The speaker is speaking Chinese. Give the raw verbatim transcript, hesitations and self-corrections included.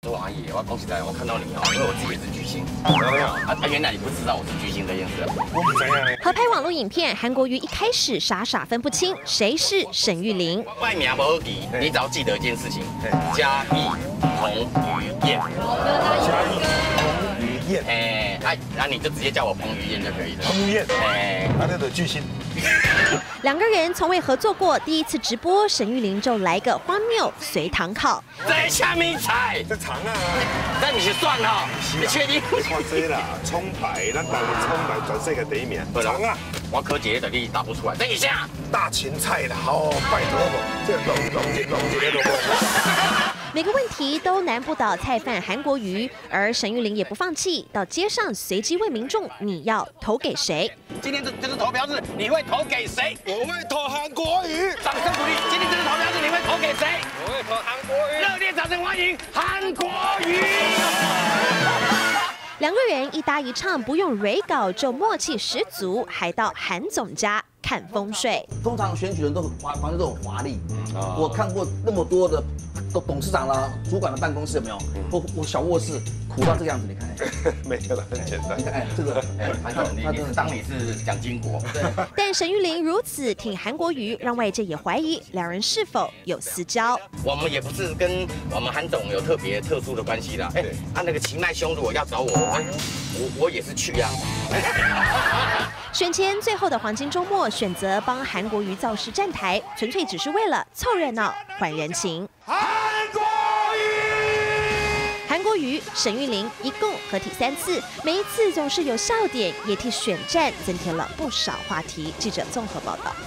说阿姨，我恭喜大家，我看到你哦，因为我自己也是巨星。啊啊，原来你不知道我是巨星这件事。我不知道呢。 合拍网络影片，韩国瑜一开始傻傻分不清谁是沈玉琳。 外名不好记，你只要记得一件事情：嘉义彭于晏。 嘉义彭于晏。 哎，啊啊，你就直接叫我彭于晏就可以了。 彭于晏， 哎， 他那个巨星。 两个人从未合作过，第一次直播，沈玉琳就来个荒谬随堂考。 这下面菜， 这长啊！ 那你是算哈？你确定？ 你看这啦，冲牌，咱台湾冲牌全世界第一名。长啊！ 我可姐的你打不出来。等一下， 大芹菜啦，哦，拜托不，这龙龙一龙一个都每个问题都难不倒菜贩韩国瑜，而沈玉琳也不放弃，到街上随机问民众：你要投给谁？ 今天这这是投票日，你会投给谁？ 我会投韩国瑜。 掌声鼓励！今天这是投票日，你会投给谁？ 我会投韩国瑜。 热烈掌声欢迎韩国瑜！ 两个人一搭一唱，不用蕊稿就默契十足，还到韩总家看风水。 通常选举人都华房子都很华丽，我看过那么多的董董事长啦、主管的办公室有没有？我我小卧室苦到这个样子，你看。 没有了，很简单。 你看，哎，这个，哎， 韩总，你你当你是蒋经国。 但沈玉琳如此挺韩国瑜，让外界也怀疑两人是否有私交。 我们也不是跟我们韩总有特别特殊的关系啦。哎，啊那个奇迈兄如果要找我，我我也是去呀。 选前最后的黄金周末，选择帮韩国瑜造势站台，纯粹只是为了凑热闹、还人情。 韩国瑜， 韩国瑜、沈玉琳一共合体三次，每一次总是有笑点，也替选战增添了不少话题。记者综合报道。